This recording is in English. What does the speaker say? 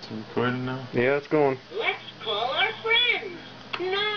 It's recording now? Yeah, it's going. Let's call our friends. No.